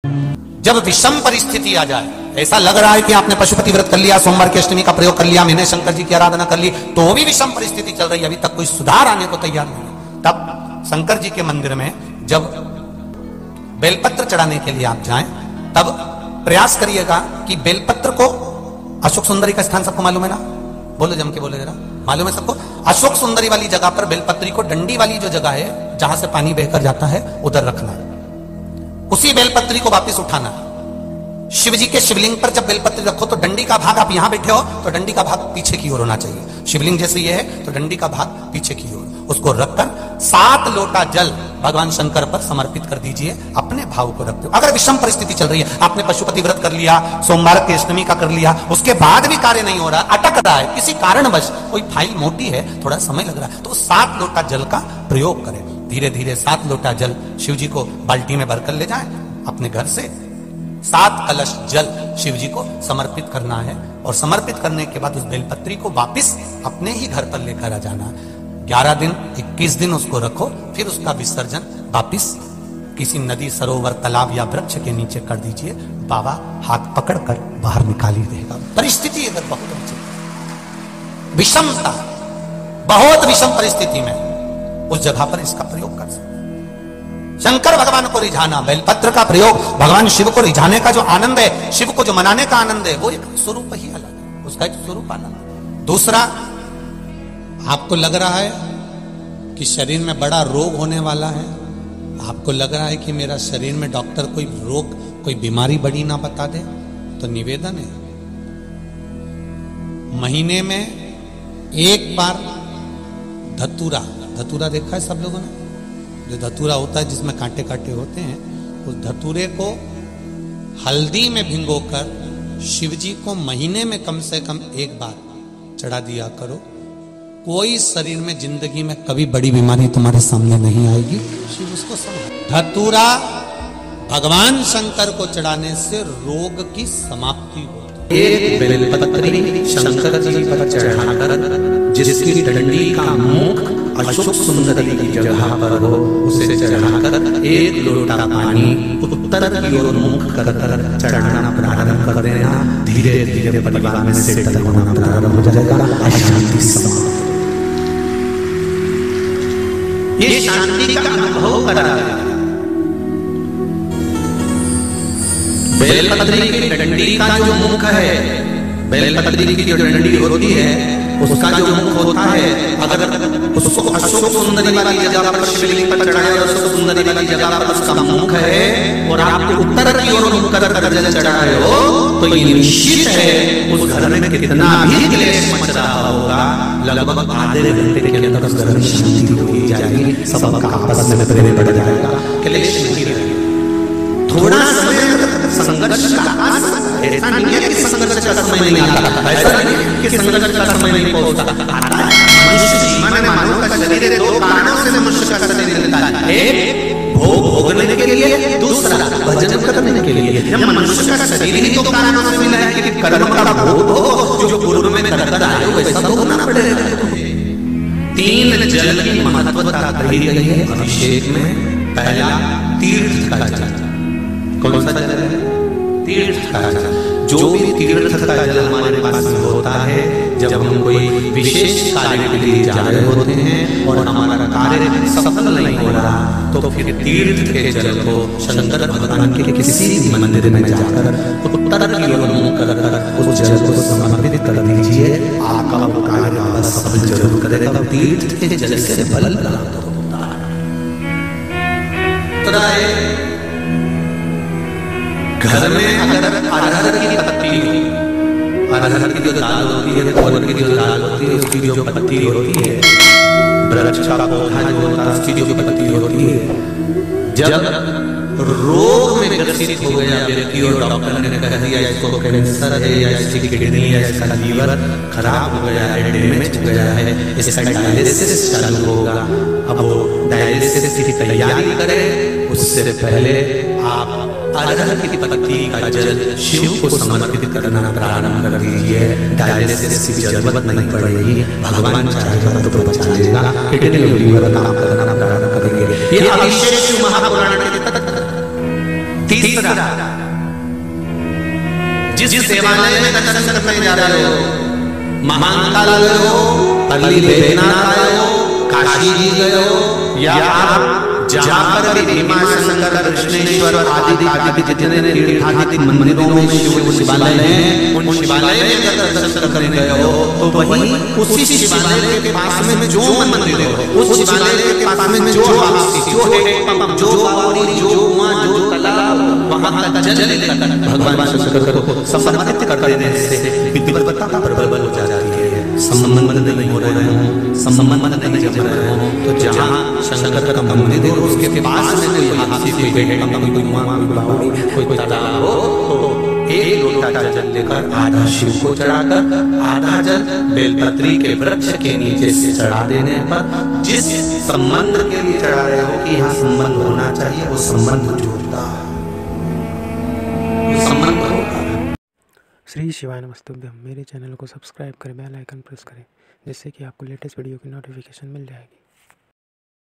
जब विषम परिस्थिति आ जाए, ऐसा लग रहा है कि आपने पशुपति व्रत कर लिया, सोमवार की अष्टमी का प्रयोग कर लिया, मैंने शंकर जी की आराधना कर ली, तो भी विषम परिस्थिति चल रही है, अभी तक कोई सुधार आने को तैयार नहीं, तब शंकर जी के मंदिर में जब बेलपत्र चढ़ाने के लिए आप जाएं, तब प्रयास करिएगा कि बेलपत्र को, अशोक सुंदरी का स्थान सबको मालूम है ना, बोलो जम के बोले जरा, मालूम है सबको? अशोक सुंदरी वाली जगह पर बेलपत्री को, डंडी वाली जो जगह है जहां से पानी बहकर जाता है, उधर रखना, उसी बेलपत्री को वापस उठाना। शिव जी के शिवलिंग पर जब बेलपत्री रखो तो डंडी का भाग, आप यहां बैठे हो तो डंडी का भाग पीछे की ओर होना चाहिए, शिवलिंग जैसे ये है तो डंडी का भाग पीछे की ओर, उसको रखकर 7 लोटा जल भगवान शंकर पर समर्पित कर दीजिए, अपने भाव को रखते हो। अगर विषम परिस्थिति चल रही है, आपने पशुपति व्रत कर लिया, सोमवार की अष्टमी का कर लिया, उसके बाद भी कार्य नहीं हो रहा, अटक रहा है, किसी कारणवश कोई फाइल मोटी है, थोड़ा समय लग रहा है, तो 7 लोटा जल का प्रयोग करें। धीरे धीरे 7 लोटा जल शिव जी को बाल्टी में भरकर ले जाएं, अपने घर से 7 कलश जल शिव जी को समर्पित करना है, और समर्पित करने के बाद उस बेलपत्री को वापस अपने ही घर पर लेकर आ जाना। 11 दिन 21 दिन उसको रखो, फिर उसका विसर्जन वापिस किसी नदी, सरोवर, तालाब या वृक्ष के नीचे कर दीजिए। बाबा हाथ पकड़कर बाहर निकाल ही देगा। परिस्थिति अगर बहुत विषमता, बहुत विषम परिस्थिति में उस जगह पर इसका प्रयोग कर सकते। शंकर भगवान को रिझाना, बेलपत्र का प्रयोग भगवान शिव को रिझाने का जो आनंद है, शिव को जो मनाने का आनंद है, वो एक स्वरूप ही अलग है, उसका एक स्वरूप आनंद। दूसरा, आपको लग रहा है कि शरीर में बड़ा रोग होने वाला है, आपको लग रहा है कि मेरा शरीर में डॉक्टर कोई रोग, कोई बीमारी बड़ी ना बता दे, तो निवेदन है, महीने में एक बार धतूरा, धतूरा देखा है सब लोगों ने, जो धतूरा होता है जिसमें कांटे कांटे होते हैं, उस धतूरे को हल्दी में भिगोकर शिव जी को महीने में कम से कम एक बार चढ़ा दिया करो। कोई शरीर में जिंदगी में कभी बड़ी बीमारी तुम्हारे सामने नहीं आएगी। शिव उसको समझ, धतूरा भगवान शंकर को चढ़ाने से रोग की समाप्ति होती है। एक बेलपत्री शंकर जी पर चढ़ाकर, जिसकी डंडी का मुख अशोक सुंदरी की जगह पर हो, उसे चढ़ाकर 1 लोटा पानी उत्तर की ओर मुख कर चढ़ाना प्रारंभ कर देना। धीरे धीरे परिवार में सेटल होना प्रारंभ हो जाएगा, अशांति समाप्त। ये शांति का अनुभव करा देगा। बेलपत्री की डंडी का जो मुख है, बेलपत्री की जो डंडी होती है, उसका जो मुख होता है, अगर उसको अशोक सुंदरी वाली जगह पर शिवलिंग पर चढ़ाया, अशोक सुंदरी वाली जगह पर उसका मुख है, और आप उत्तर की ओर मुख कर जल चढ़ाए हो, तो ये निश्चित है उस घर में कितना भी क्लेश मच रहा होगा, लगभग आधे घंटे के अंदर उस घर में शांति हो जाएगी, सबका आपस में प्रेम बढ़ जाएगा, क्लेश नहीं रहेगा। थोड़ा समय संघर्ष का ऐसा नहीं है कि संघर्ष का समय नहीं आता, ऐसा नहीं कि संघर्ष का समय नहीं पहुंचता, आता है। मनुष्य जीवन में मानव का शरीर 2 कारणों से मनुष्य का शरीर मिलता है, एक भोग भोगने के लिए, दूसरा भजन करने के लिए। जब मनुष्य का शरीर ही 2 कारणों से मिला है कि कर्म का भोग हो, जो पूर्व में करकर आए हो वैसा भोगना पड़ेगा। 3 जल की महत्वता कही गई है अभिषेक में। पहला तीर्थ का जल, कौन सा जल है? तीर्थ का जल। जो भी तीर्थ का जल हमारे पास होता है, जब हम कोई विशेष कार्य के लिए जा रहे होते हैं और हमारा कार्य सफल नहीं हो रहा, तो फिर तीर्थ के जल को शंकर भगवान के किसी भी मंदिर में जाकर उत्तर की ओर मुंह कर उस जल को समर्पित कर दीजिए, आपका वो कार्य सफल जरूर करेगा। तीर्थ के जल से बल प्राप्त होता है। घर में अगर अरहर की पत्ती, अरहर की जो दाल होती है, कोहर की जो दाल होती है, उसकी जो पत्ती होती है, वृक्ष का पौधा जो होता है उसकी जो पत्ती होती है, जब रोग में ग्रसित हो गया व्यक्ति और डॉक्टर ने कह दिया इसको कैंसर है या इसकी किडनी या इसका लीवर खराब हो गया है, डैमेज हो गया है, इसका डायलिसिस चालू होगा, अब वो डायलिसिस की तैयारी करें, उससे पहले आप अरहर की पत्ती का जल शिव को समर्पित करना प्रारंभ कर दीजिए। डायलिसिस की जरूरत नहीं पड़ेगी, भगवान चाहेगा तो बचा लेगा, किडनी और लीवर काम करना प्रारंभ करेंगे। ये अभिषेक महापुराण के तीसरा, जिस देवालय में दर्शन करने जा रहे हो, महाकाल गए हो, पल्ली बैजनाथ गए हो, काशी जी गए हो, या आप जहाँ पर भी भीमाशंकर, कृष्णेश्वर आदि जितने तीर्थादिक मंदिरों में शिवालय हैं, उन शिवालय में अगर दर्शन करने गए हो तो वहीं उसी शिवालय के पास में जो मंदिर है, उस शिवालय के पास में जो है, जो बावड़ी, जो कुआं, जो तालाब, वहां का जल लेकर भगवान शंकर को समर्पित कर देने से विद्वत्ता प्रबल हो जाती है। संबंध नहीं हो रहे हो, संबंध नहीं जम रहे हो, तो जहाँ शंकर का मंदिर हो उसके पास में कोई हाथी, कोई बेटा, कोई कुआं, कोई बावड़ी, कोई तालाब हो, तो एक लोटा जल लेकर आधा शिव को चढ़ाकर, आधा जल बेलपत्री के वृक्ष के नीचे से चढ़ा देने पर जिस संबंध के लिए चढ़ा रहे हो कि यहाँ संबंध होना चाहिए, वो संबंध जुड़ता है, संबंध होगा। श्री शिवाय नमस्तुभ्यम। मेरे चैनल को सब्सक्राइब करें, बेल आइकन प्रेस करें, जिससे कि आपको लेटेस्ट वीडियो की नोटिफिकेशन मिल जाएगी।